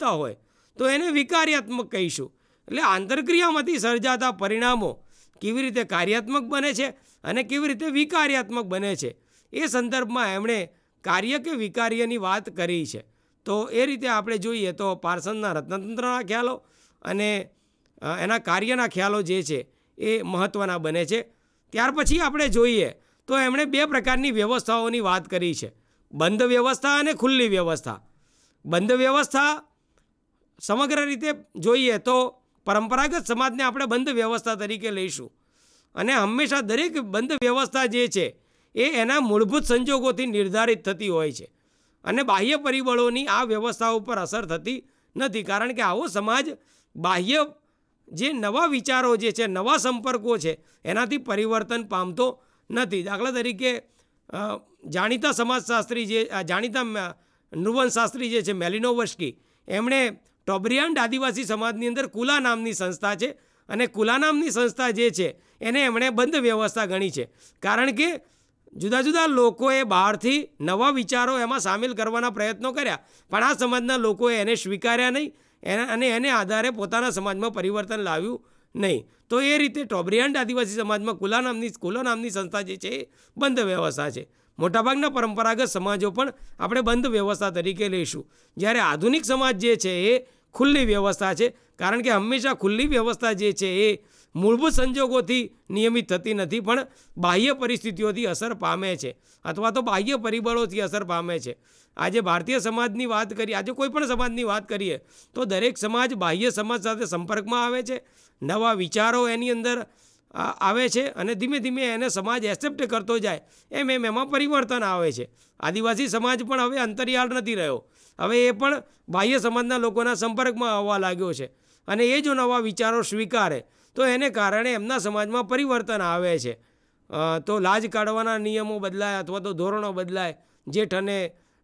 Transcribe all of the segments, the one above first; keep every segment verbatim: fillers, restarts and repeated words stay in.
ઈચ્છતા હોય તો એને વિકાર્યાત્મક કહીશું. એટલે આંતરક્રિયામાંથી સર્જાતા પરિણામો કેવી રીતે કાર્યાત્મક બને છે અને કેવી રીતે વિકાર્યાત્મક બને છે એ સંદર્ભમાં એમણે કાર્ય કે વિકાર્યની વાત કરી છે. તો એ રીતે આપણે જોઈએ તો પાર્સનના રત્નતંત્રના ખ્યાલો અને એના કાર્યના ખ્યાલો જે છે એ મહત્ત્વના બને છે. ત્યાર પછી આપણે જોઈએ તો એમણે બે પ્રકારની વ્યવસ્થાઓની વાત કરી છે, બંધ વ્યવસ્થા અને ખુલ્લી વ્યવસ્થા. બંધ વ્યવસ્થા સમગ્ર રીતે જોઈએ તો પરંપરાગત સમાજને આપણે બંધ વ્યવસ્થા તરીકે લઈશું અને હંમેશા દરેક બંધ વ્યવસ્થા જે છે એ એના મૂળભૂત સંજોગોથી નિર્ધારિત થતી હોય છે અને બાહ્ય પરિબળોની આ વ્યવસ્થા ઉપર અસર થતી નથી, કારણ કે આવો સમાજ બાહ્ય જે નવા વિચારો જે છે, નવા સંપર્કો છે એનાથી પરિવર્તન પામતો નથી. દાખલા તરીકે જાણીતા સમાજશાસ્ત્રી જે જાણીતા નૃવંશશાસ્ત્રી જે છે મેલિનોવસ્કી, એમણે ટોબ્રિયાન્ડ આદિવાસી સમાજની અંદર કુલા નામની સંસ્થા છે અને કુલા નામની સંસ્થા જે છે એને એમણે બંધ વ્યવસ્થા ગણી છે, કારણ કે જુદા જુદા લોકોએ બહારથી નવા વિચારો એમાં સામેલ કરવાના પ્રયત્નો કર્યા પણ આ સમાજના લોકોએ એને સ્વીકાર્યા નહીં અને એને આધારે પોતાના સમાજમાં પરિવર્તન લાવ્યું નહીં. તો એ રીતે ટોબ્રિયાન્ડ આદિવાસી સમાજમાં કુલા નામની કુલા નામની સંસ્થા જે છે એ બંધ વ્યવસ્થા છે. મોટાભાગના પરંપરાગત સમાજો પણ આપણે બંધ વ્યવસ્થા તરીકે લઈશું, જ્યારે આધુનિક સમાજ જે છે એ ખુલ્લી વ્યવસ્થા છે, કારણ કે હંમેશા ખુલ્લી વ્યવસ્થા જે છે એ મૂળભૂત સંજોગોથી નિયમિત થતી નથી પણ બાહ્ય પરિસ્થિતિઓથી અસર પામે છે અથવા તો બાહ્ય પરિબળોથી અસર પામે છે. આજે ભારતીય સમાજની વાત કરીએ, આજે કોઈ પણ સમાજની વાત કરીએ તો દરેક સમાજ બાહ્ય સમાજ સાથે સંપર્કમાં આવે છે, નવા વિચારો એની અંદર આવે છે અને ધીમે ધીમે એને સમાજ એક્સેપ્ટ કરતો જાય એમ એમ એમાં પરિવર્તન આવે છે. આદિવાસી સમાજ પણ હવે અંતરિયાળ નથી રહ્યો, હવે એ પણ બાહ્ય સમાજના લોકોના સંપર્કમાં આવવા લાગ્યો છે અને એ જો નવા વિચારો સ્વીકારે તો એને કારણે એમના સમાજમાં પરિવર્તન આવે છે. તો લાજ કાઢવાના નિયમો બદલાય અથવા તો ધોરણો બદલાય, જેઠ અને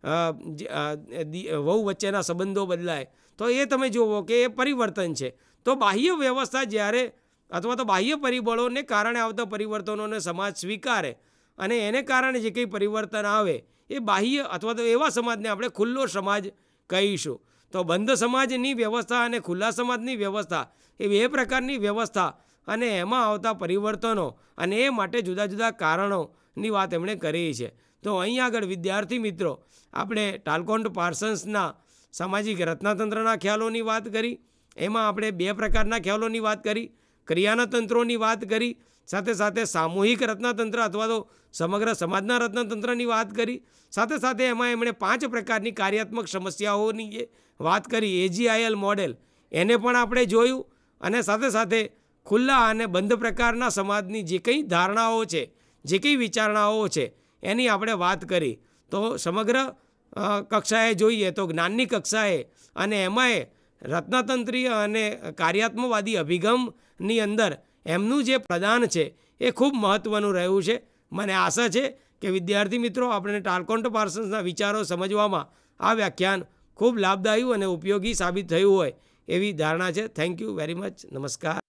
વહુ વચ્ચેના સંબંધો બદલાય, તો એ તમે જુઓ કે એ પરિવર્તન છે. તો બાહ્ય વ્યવસ્થા જ્યારે અથવા તો બાહ્ય પરિબળોને કારણે આવતા પરિવર્તનોને સમાજ સ્વીકારે અને એને કારણે જે કંઈ પરિવર્તન આવે એ બાહ્ય અથવા તો એવા સમાજને આપણે ખુલ્લો સમાજ કહીશું. તો બંધ સમાજની વ્યવસ્થા અને ખુલ્લા સમાજની વ્યવસ્થા એ બે પ્રકારની વ્યવસ્થા અને એમાં આવતા પરિવર્તનો અને એ માટે જુદા જુદા કારણોની વાત એમણે કરી છે. તો અહીં આગળ વિદ્યાર્થી મિત્રો આપણે ટાલકોન્ટ પાર્સન્સના સામાજિક રત્નતંત્રના ખ્યાલોની વાત કરી, એમાં આપણે બે પ્રકારના ખ્યાલોની વાત કરી, ક્રિયાના તંત્રોની વાત કરી, સાથે સાથે સામૂહિક રત્નતંત્ર અથવા તો સમગ્ર સમાજના રત્નતંત્રની વાત કરી, સાથે સાથે એમાં એમણે પાંચ પ્રકારની કાર્યાત્મક સમસ્યાઓની જે વાત કરી એજીઆઈએલ મોડેલ એને પણ આપણે જોયું અને સાથે સાથે ખુલ્લા અને બંધ પ્રકારના સમાજની જે કંઈ ધારણાઓ છે, જે કંઈ વિચારણાઓ છે એની આપણે વાત કરી. તો સમગ્ર કક્ષાએ જોઈએ તો જ્ઞાનની કક્ષાએ અને એમાંય રત્નતંત્રીય અને કાર્યાત્મકવાદી અભિગમની અંદર એમનું જે પ્રદાન છે એ ખૂબ મહત્ત્વનું રહ્યું છે. મને આશા છે કે વિદ્યાર્થી મિત્રો આપણે ટાલકોન્ટ પાર્સન્સના વિચારો સમજવામાં આ વ્યાખ્યાન ખૂબ લાભદાયી અને ઉપયોગી સાબિત થયું હોય એવી ધારણા છે. Thank you very much. નમસ્કાર.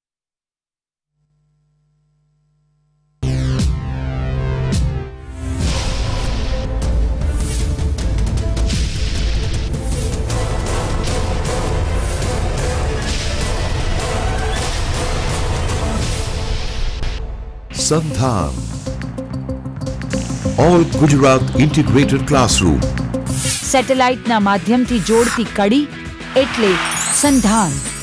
Sandhan, All Gujarat Integrated Classroom. સેટેલાઇટના માધ્યમથી જોડતી કડી એટલે સંધાન.